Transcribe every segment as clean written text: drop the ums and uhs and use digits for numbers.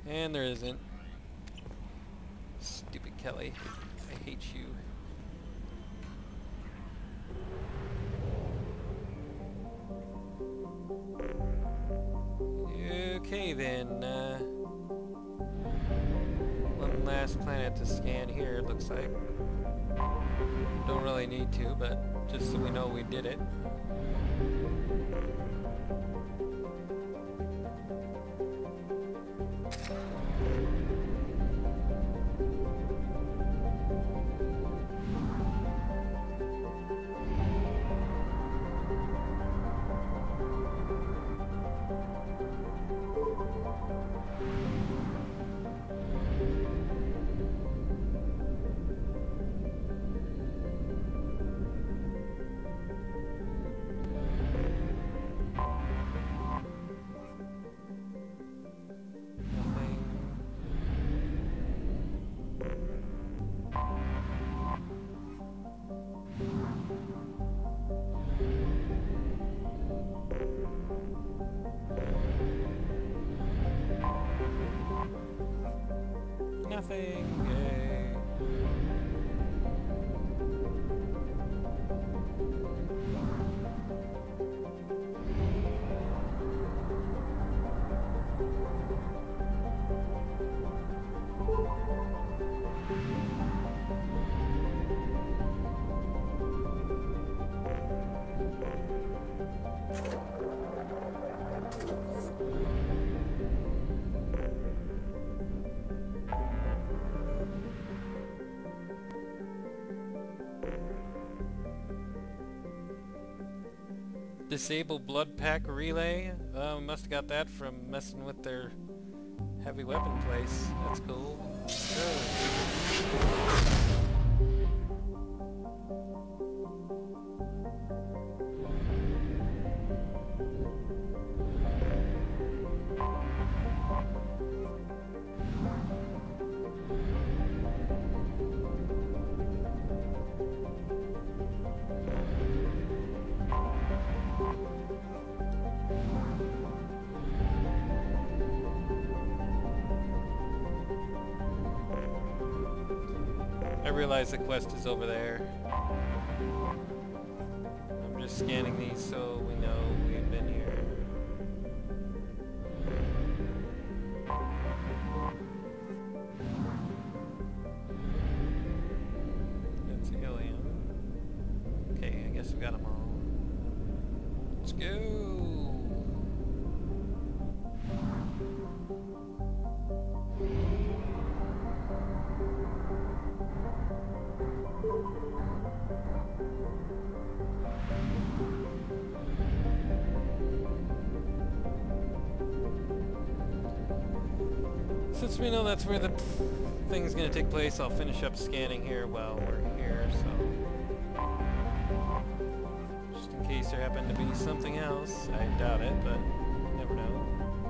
And there isn't. Stupid Kelly. I hate you. Okay then, one last planet to scan here, it looks like. Don't really need to, but just so we know we did it. Nothing. Yay. Disable blood pack relay. Must have got that from messing with their heavy weapon place. That's cool. Sure. I realize the quest is over there. I'm just scanning these so we know we've been here. That's helium. Okay, I guess we got them all. Let's go! Since we know that's where the thing's gonna take place, I'll finish up scanning here while we're here, so... just in case there happened to be something else. I doubt it, but you never know.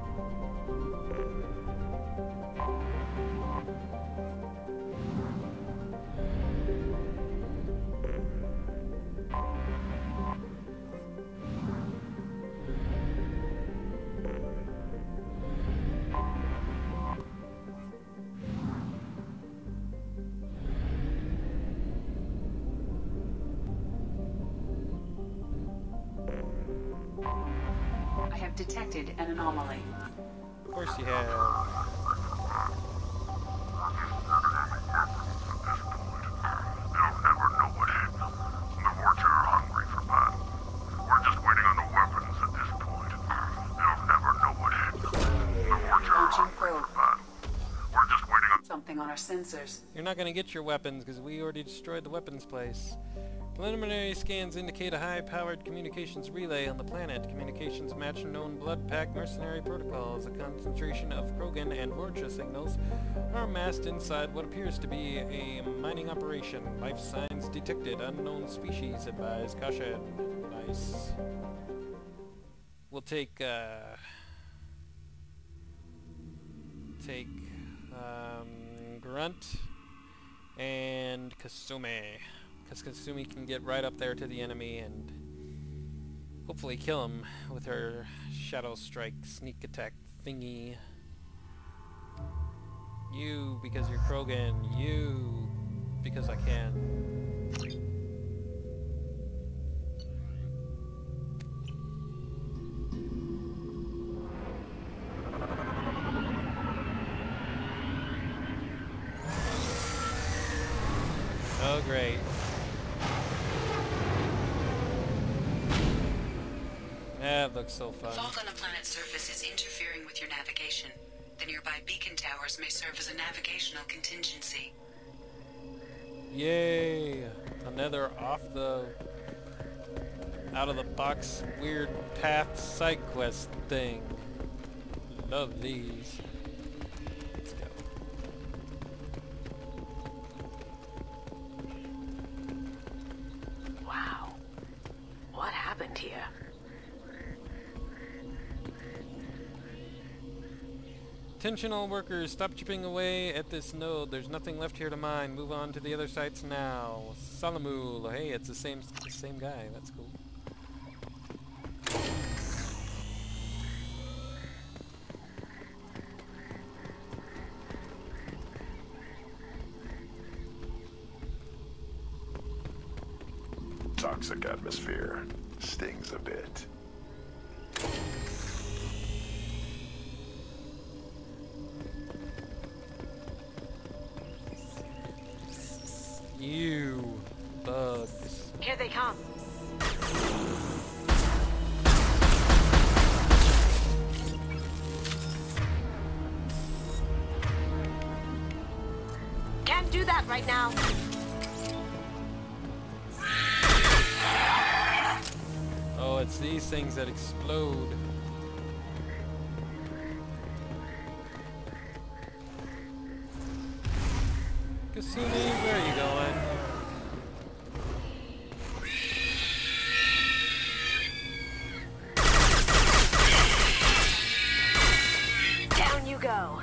I have detected an anomaly. Of course you have. Something on our sensors. You're not going to get your weapons because we already destroyed the weapons place. Preliminary scans indicate a high-powered communications relay on the planet. Communications match known blood pack mercenary protocols. A concentration of Krogan and Vorcha signals are amassed inside what appears to be a mining operation. Life signs detected. Unknown species. Advise caution. Nice. We'll take Grunt and Kasumi, because Kasumi can get right up there to the enemy and hopefully kill him with her Shadow Strike sneak attack thingy. You because you're Krogan. You because I can. Oh, great. That looks so fun. Fog on a planet's surface is interfering with your navigation. The nearby beacon towers may serve as a navigational contingency. Yay! Another out of the box weird path side quest thing. Love these. Let's go. Wow. What happened here? Attention all workers, stop chipping away at this node. There's nothing left here to mine. Move on to the other sites now. Salamul. Hey, it's the same guy. That's cool. Toxic atmosphere. Stings a bit. You bugs. Here they come. Can't do that right now. Oh, it's these things that explode. Kasumi, where are you going? Down you go.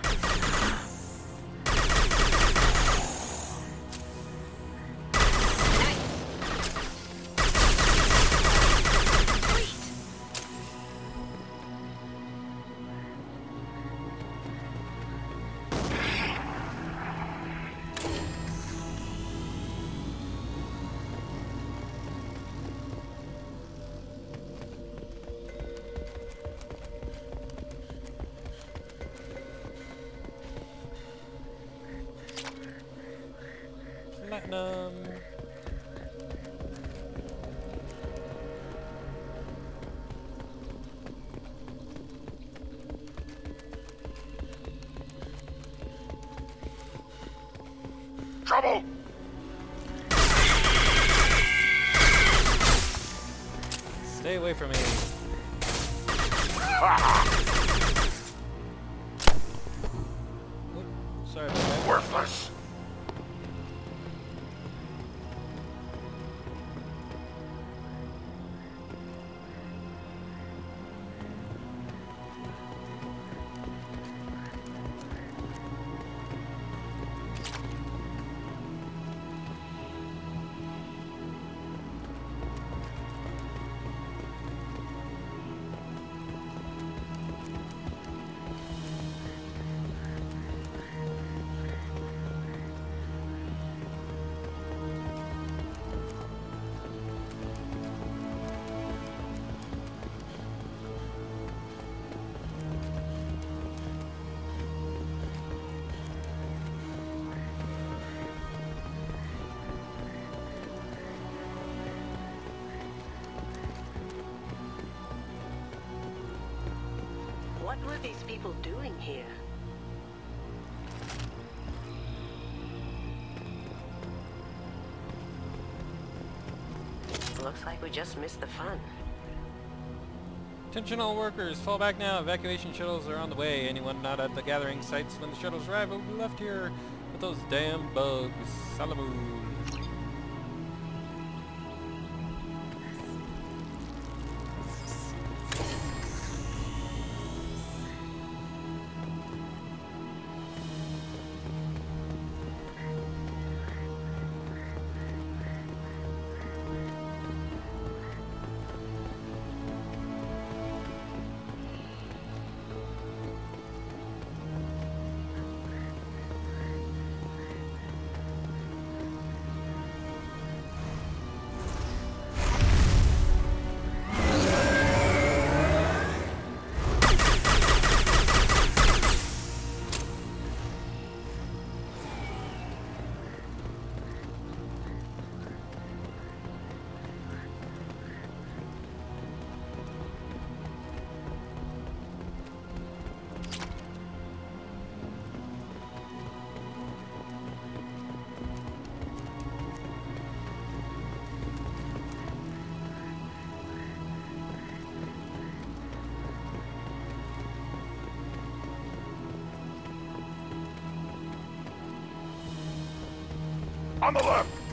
Platinum. Trouble! Stay away from me. Oop, sorry about that. Worthless! What were these people doing here? Looks like we just missed the fun. Attention all workers, fall back now. Evacuation shuttles are on the way. Anyone not at the gathering sites when the shuttles arrive will be left here with those damn bugs. Salamu. On the left!